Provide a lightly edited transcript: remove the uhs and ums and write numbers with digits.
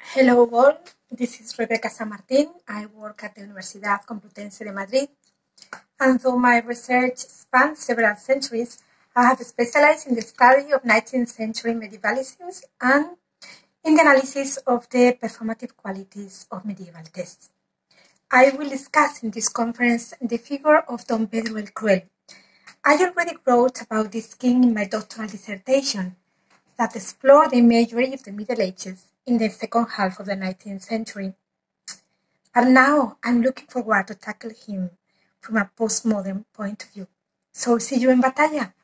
Hello all, this is Rebeca San Martin. I work at the Universidad Complutense de Madrid, and though my research spans several centuries, I have specialized in the study of 19th century medievalism and in the analysis of the performative qualities of medieval texts. I will discuss in this conference the figure of Don Pedro el Cruel. I already wrote about this king in my doctoral dissertation that explored the imagery of the Middle Ages in the second half of the 19th century. And now I'm looking forward to tackle him from a postmodern point of view. So see you in Batalla!